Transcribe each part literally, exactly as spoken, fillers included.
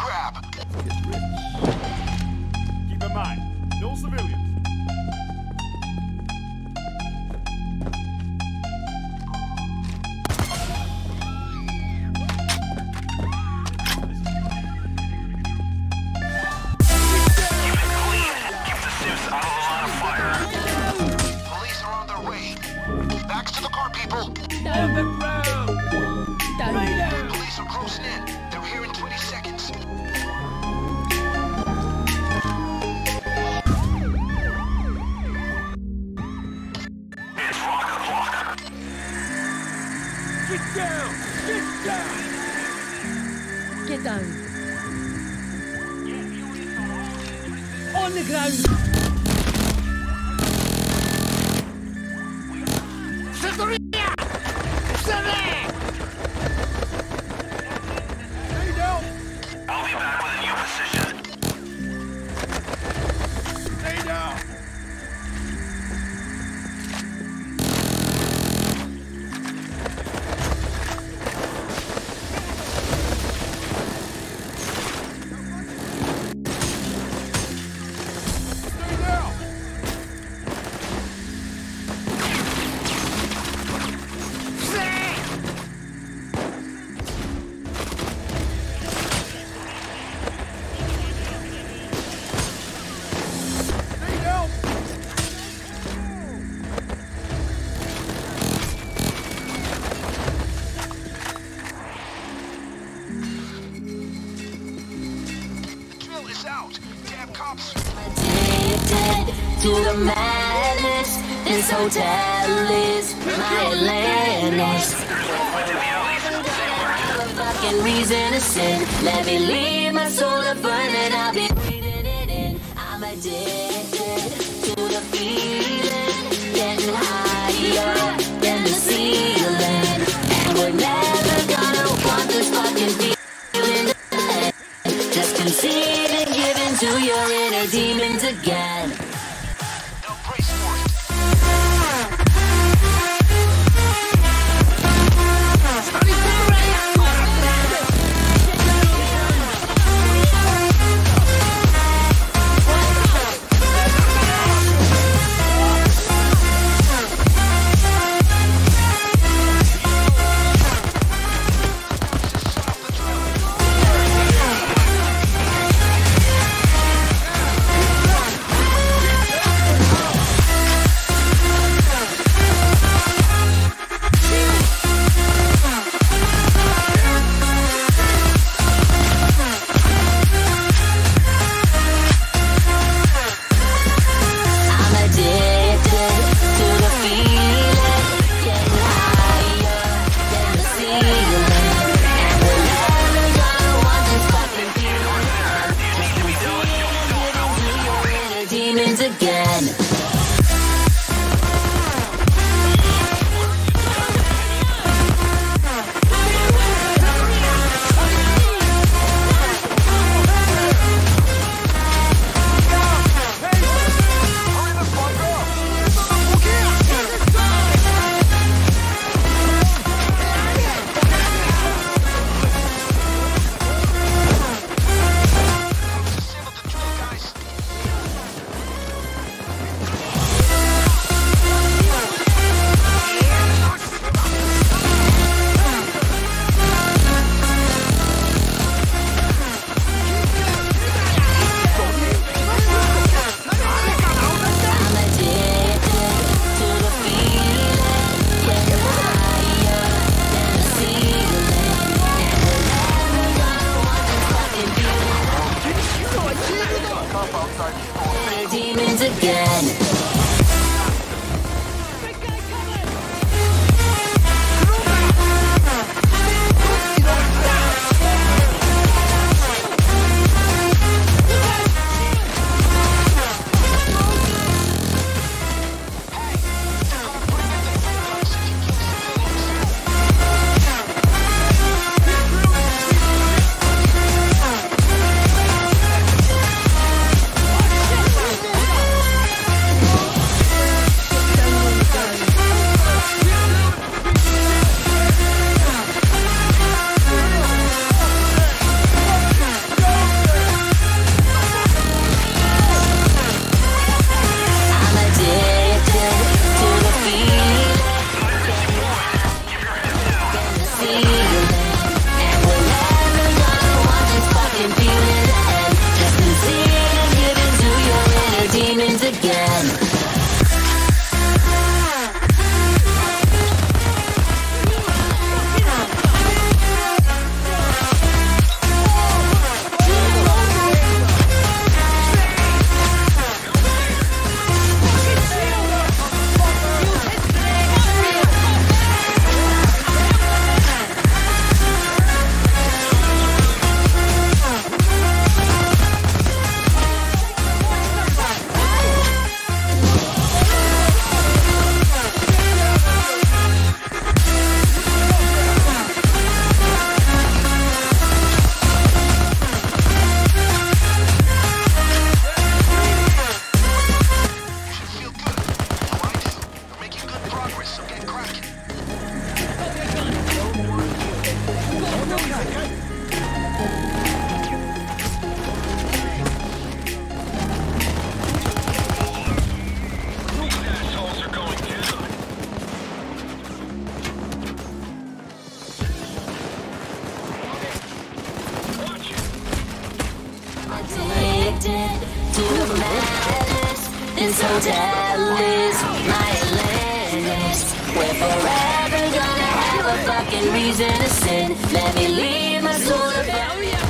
grab. Keep in mind, no civilians. Down the road! Down. Police are closing in. They're here in twenty seconds. It's rock o'clock. Get down! Get down! Get down. On the ground! I'll be back with a new position. Stay down! Stay down! Addicted to the madness. This hotel is my Atlantis. Fucking reason to sin. Let me leave my soul to burn and I'll be breathing it in. I'm addicted to the feeling, getting higher than the ceiling, and we're never gonna want this fucking feeling. Just concede and give in to your inner demons again. Again. addicted to the madness. This hotel is my Atlantis. We're forever gonna have a fucking reason to sin. Let me leave my soul to burn.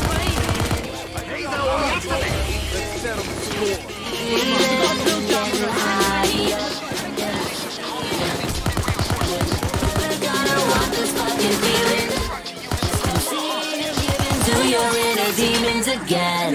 To your inner demons again.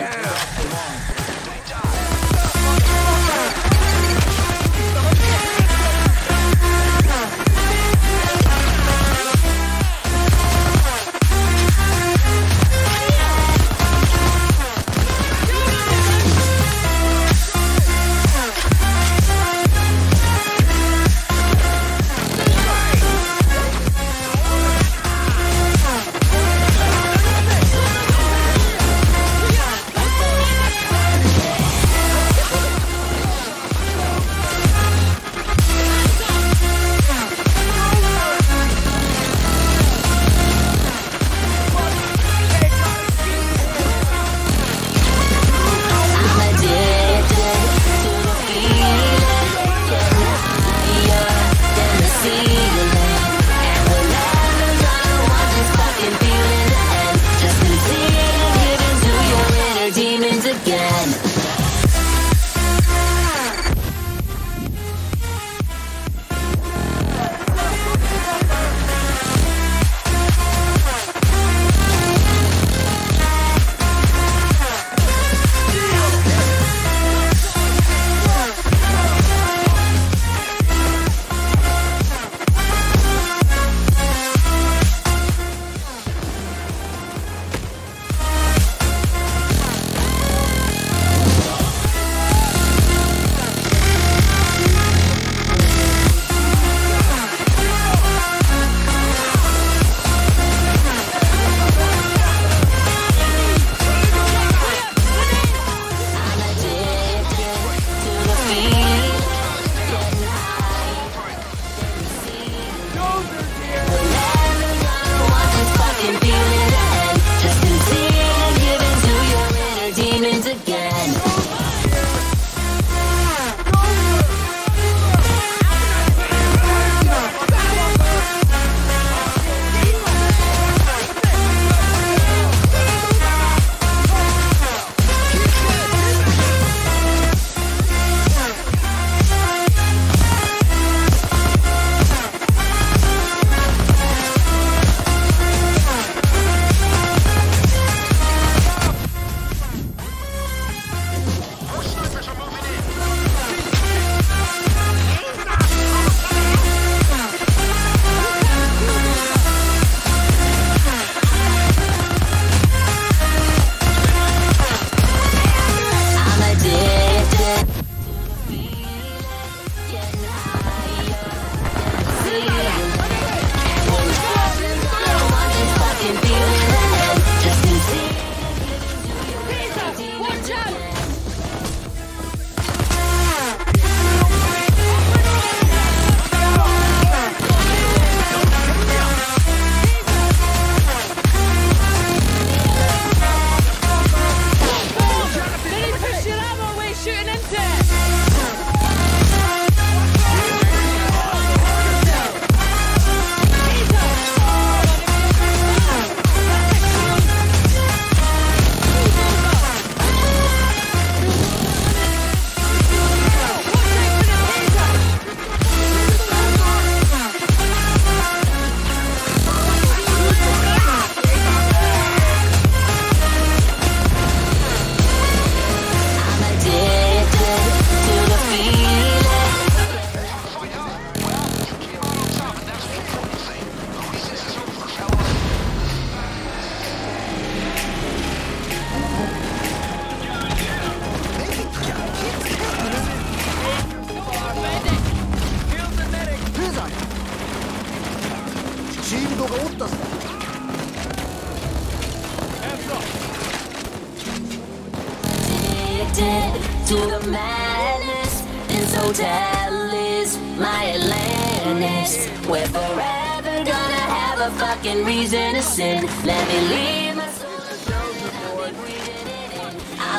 To the madness, this hotel is my Atlantis. We're forever gonna have a fucking reason to sin. Let me leave my soul. I'm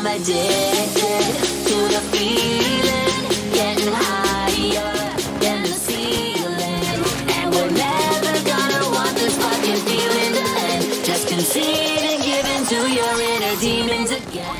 I'm addicted to the feeling, getting higher than the ceiling. And we're never gonna want this fucking feeling to end. Just concede and give in to your inner demons again.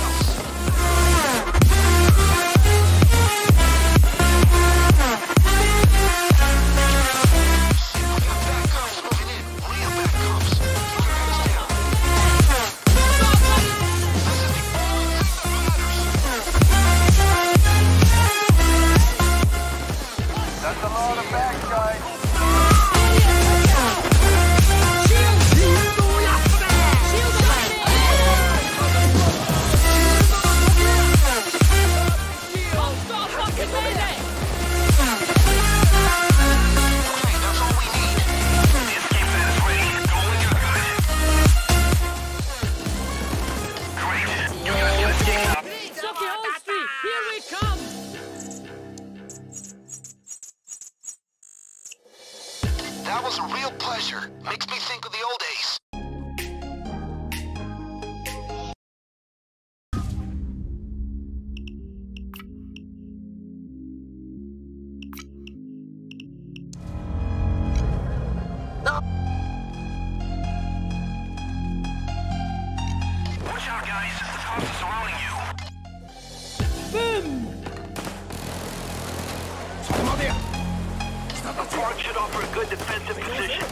That was a real pleasure. Makes me think of the old days. Watch out, guys. The cops are surrounding you. Boom! The park should offer a good defensive position.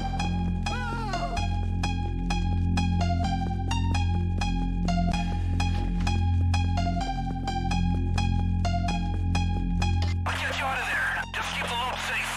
I'll get you out of there. Just keep the load safe.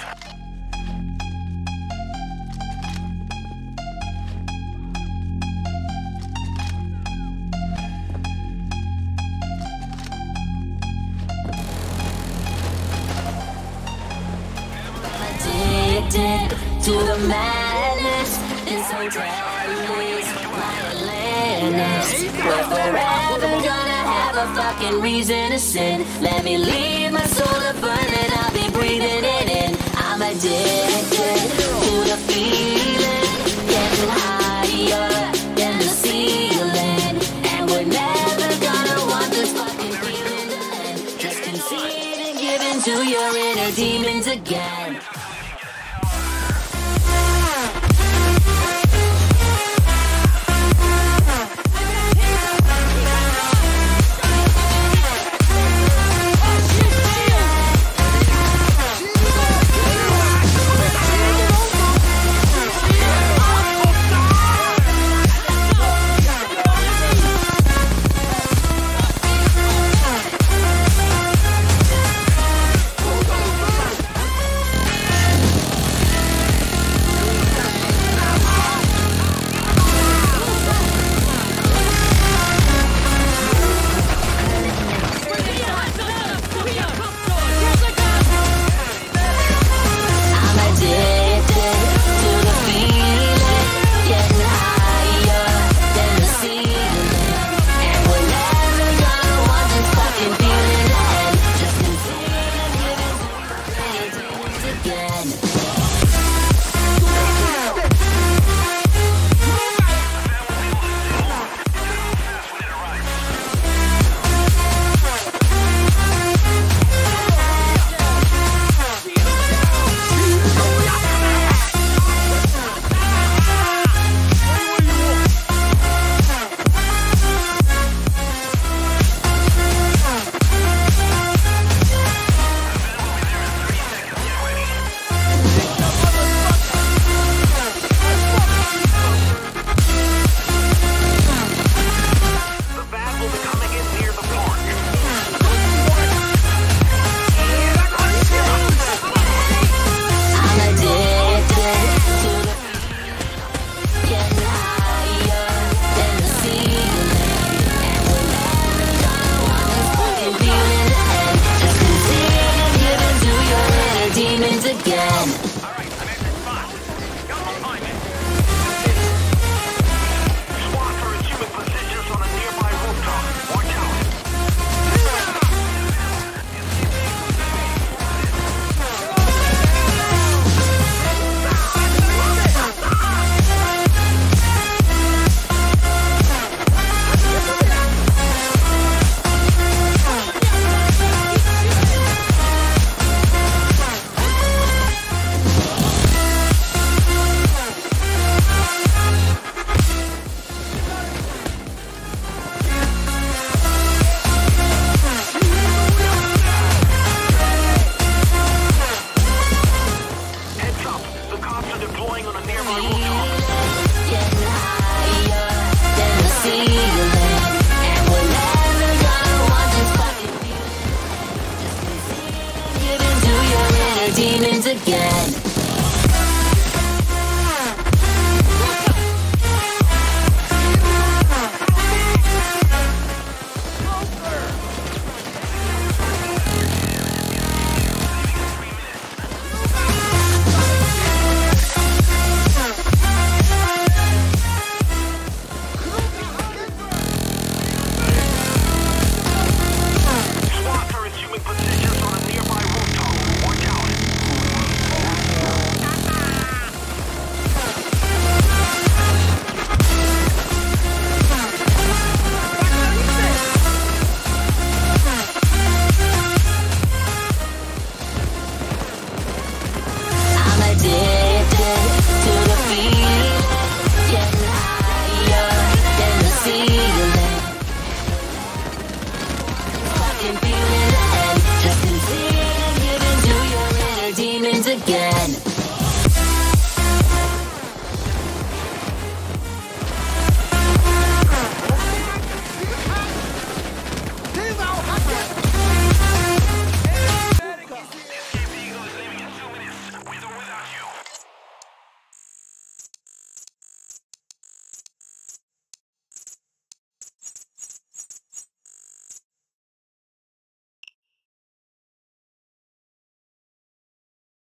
Addicted to the madness. This hotel is my Atlantis. We're forever gonna have a fucking reason to sin. Let me leave my soul to burn and I'll be breathing it in. I'm addicted to the feeling, getting higher than the ceiling. And we're never gonna want this fucking feeling to end. Just concede and give in to your inner demons again. again.